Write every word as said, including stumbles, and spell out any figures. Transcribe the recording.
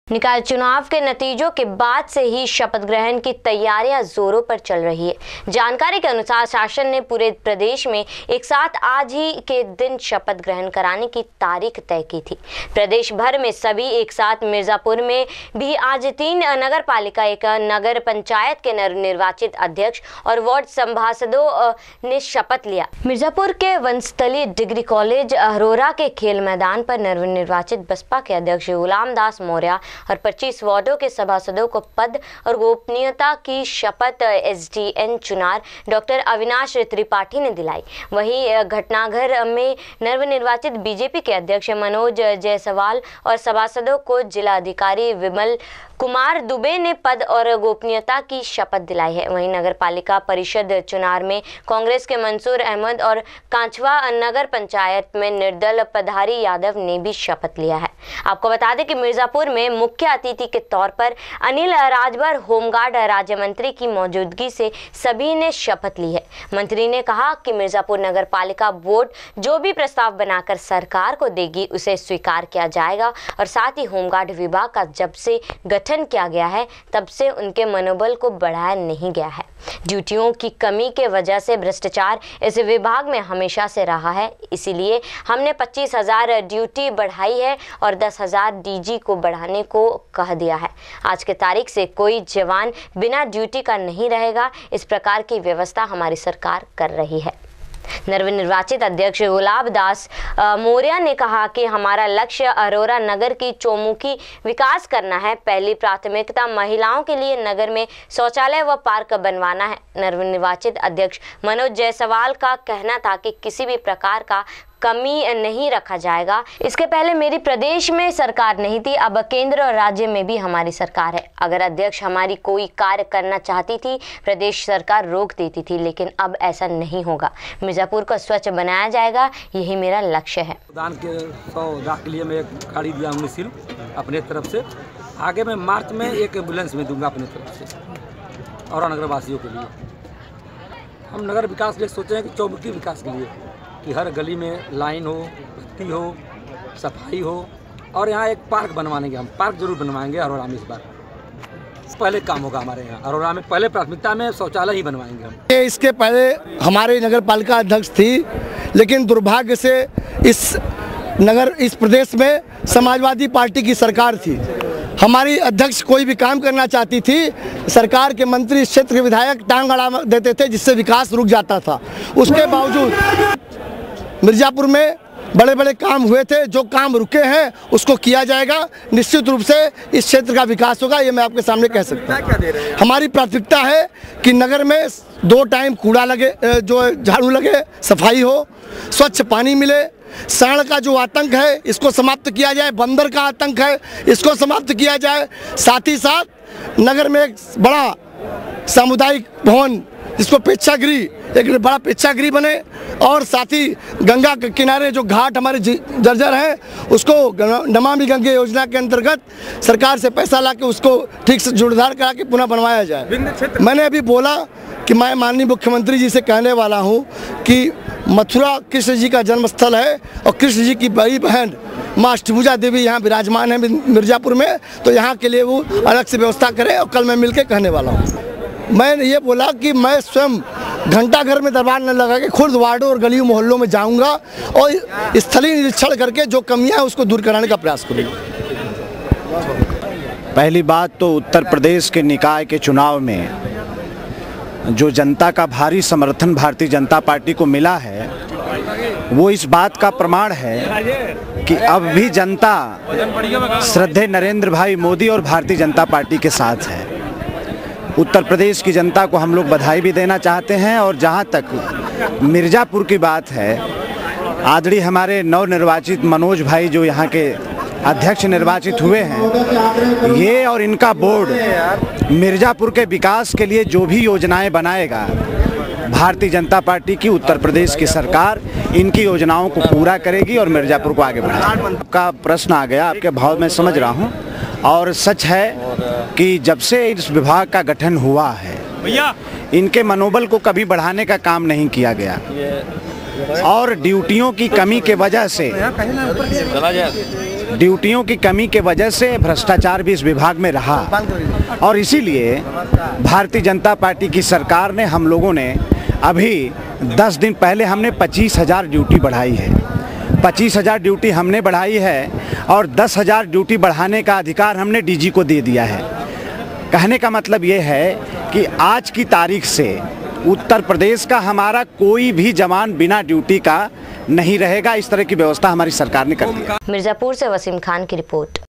निकाय चुनाव के नतीजों के बाद से ही शपथ ग्रहण की तैयारियां जोरों पर चल रही है। जानकारी के अनुसार शासन ने पूरे प्रदेश में एक साथ आज ही के दिन शपथ ग्रहण कराने की तारीख तय की थी। प्रदेश भर में सभी एक साथ मिर्जापुर में भी आज तीन नगर पालिका, एक नगर पंचायत के निर्वाचित अध्यक्ष और वार्ड सभासदों ने शपथ लिया। मिर्जापुर के वनस्थली डिग्री कॉलेज अरोरा के खेल मैदान पर नवनिर्वाचित बसपा के अध्यक्ष गुलाम दास मौर्य और पच्चीस वार्डों के सभासदों को पद और गोपनीयता की शपथ एसडीएन चुनार डॉक्टर अविनाश त्रिपाठी ने दिलाई। वहीं घटनाघर में नवनिर्वाचित बीजेपी के अध्यक्ष मनोज जायसवाल और सभासदों को जिला अधिकारी विमल कुमार दुबे ने पद और गोपनीयता की शपथ दिलाई है। वहीं नगर पालिका परिषद चुनार में कांग्रेस के मंसूर अहमद और कांचवा नगर पंचायत में निर्दल पधारी यादव ने भी शपथ लिया है। आपको बता दें कि मिर्जापुर में मुख्य अतिथि के तौर पर अनिल राजभर होमगार्ड राज्य मंत्री की मौजूदगी से सभी ने शपथ ली है। मंत्री ने कहा कि मिर्जापुर नगर पालिका बोर्ड जो भी प्रस्ताव बनाकर सरकार को देगी उसे स्वीकार किया जाएगा और साथ ही होमगार्ड विभाग का जब से गठन किया गया है तब से उनके मनोबल को बढ़ाया नहीं गया है। ड्यूटियों की कमी के वजह से भ्रष्टाचार इस विभाग में हमेशा से रहा है, इसीलिए हमने पच्चीस हजार ड्यूटी बढ़ाई है और दस हजार डीजी को बढ़ाने को कह दिया है। आज के तारीख से कोई जवान बिना ड्यूटी का नहीं रहेगा। इस प्रकार की व्यवस्था हमारी सरकार कर रही है। नवनिर्वाचित अध्यक्ष गुलाब दास मौर्य ने कहा कि हमारा लक्ष्य अरोरा नगर की चौमुखी विकास करना है। पहली प्राथमिकता महिलाओं के लिए नगर में शौचालय व पार्क बनवाना है। नवनिर्वाचित अध्यक्ष मनोज जायसवाल का कहना था कि किसी भी प्रकार का कमी नहीं रखा जाएगा। इसके पहले मेरी प्रदेश में सरकार नहीं थी, अब केंद्र और राज्य में भी हमारी सरकार है। अगर अध्यक्ष हमारी कोई कार्य करना चाहती थी, प्रदेश सरकार रोक देती थी, लेकिन अब ऐसा नहीं होगा। मिर्जापुर को स्वच्छ बनाया जाएगा, यही मेरा लक्ष्य है। दान के सौ लाख के लिए मैं एक गाड़ी दिया हूँ निःशुल्क अपने तरफ से। आगे मैं मार्च में एक एम्बुलेंस में दूंगा अपने तरफ से और नगर वासियों के लिए। हम नगर विकास के लिए सोचे हैं कि चौमुखी विकास के लिए कि हर गली में लाइन हो, बत्ती हो, सफाई हो और यहाँ एक पार्क बनवाएंगे। हम पार्क जरूर बनवाएंगे अरोरा में। इस बार पहले काम होगा हमारे यहाँ अरोरा में। पहले प्राथमिकता में शौचालय ही बनवाएंगे हम। इसके पहले हमारे नगर पालिका अध्यक्ष थी, लेकिन दुर्भाग्य से इस नगर इस प्रदेश में समाजवादी पार्टी की सरकार थी। हमारी अध्यक्ष कोई भी काम करना चाहती थी, सरकार के मंत्री इस क्षेत्र के विधायक टांग अड़ा देते थे, जिससे विकास रुक जाता था। उसके बावजूद मिर्जापुर में बड़े बड़े काम हुए थे। जो काम रुके हैं उसको किया जाएगा। निश्चित रूप से इस क्षेत्र का विकास होगा, ये मैं आपके सामने कह सकता हूँ। हमारी प्राथमिकता है कि नगर में दो टाइम कूड़ा लगे, जो झाड़ू लगे, सफाई हो, स्वच्छ पानी मिले, सांड का जो आतंक है इसको समाप्त किया जाए, बंदर का आतंक है इसको समाप्त किया जाए। साथ ही साथ नगर में एक बड़ा सामुदायिक भवन जिसको प्रेक्षागृह, एक बड़ा प्रेक्षागृह बने और साथ ही गंगा के किनारे जो घाट हमारे जर्जर हैं उसको नमामि गंगे योजना के अंतर्गत सरकार से पैसा लाके उसको ठीक से जीर्णोद्धार करा के पुनः बनवाया जाए। मैंने अभी बोला कि मैं माननीय मुख्यमंत्री जी से कहने वाला हूं कि मथुरा कृष्ण जी का जन्म स्थल है और कृष्ण जी की बड़ी बहन माँ अष्टभुजा देवी यहाँ विराजमान है मिर्जापुर में, तो यहाँ के लिए वो अलग से व्यवस्था करें। और कल मैं मिलकर कहने वाला हूँ। मैंने ये बोला कि मैं स्वयं घंटा घर में दरबार न लगा के खुद वार्डों और गलियों मोहल्लों में जाऊंगा और स्थलीय निरीक्षण करके जो कमियां हैं उसको दूर कराने का प्रयास करूंगा। पहली बात तो उत्तर प्रदेश के निकाय के चुनाव में जो जनता का भारी समर्थन भारतीय जनता पार्टी को मिला है, वो इस बात का प्रमाण है कि अब भी जनता श्रद्धेय नरेंद्र भाई मोदी और भारतीय जनता पार्टी के साथ है। उत्तर प्रदेश की जनता को हम लोग बधाई भी देना चाहते हैं। और जहां तक मिर्जापुर की बात है, आदरणीय हमारे नवनिर्वाचित मनोज भाई जो यहाँ के अध्यक्ष निर्वाचित हुए हैं, ये और इनका बोर्ड मिर्जापुर के विकास के लिए जो भी योजनाएं बनाएगा, भारतीय जनता पार्टी की उत्तर प्रदेश की सरकार इनकी योजनाओं को पूरा करेगी और मिर्जापुर को आगे बढ़ाएगी। आपका प्रश्न आ गया, आपके भाव में समझ रहा हूँ। और सच है कि जब से इस विभाग का गठन हुआ है, इनके मनोबल को कभी बढ़ाने का काम नहीं किया गया और ड्यूटियों की कमी के वजह से ड्यूटियों की कमी के वजह से भ्रष्टाचार भी इस विभाग में रहा और इसीलिए भारतीय जनता पार्टी की सरकार ने, हम लोगों ने अभी दस दिन पहले हमने पच्चीस हज़ार ड्यूटी बढ़ाई है। पच्चीस हज़ार ड्यूटी हमने बढ़ाई है और दस हज़ार ड्यूटी बढ़ाने का अधिकार हमने डीजी को दे दिया है। कहने का मतलब ये है कि आज की तारीख से उत्तर प्रदेश का हमारा कोई भी जवान बिना ड्यूटी का नहीं रहेगा। इस तरह की व्यवस्था हमारी सरकार ने कर दी है। मिर्जापुर से वसीम खान की रिपोर्ट।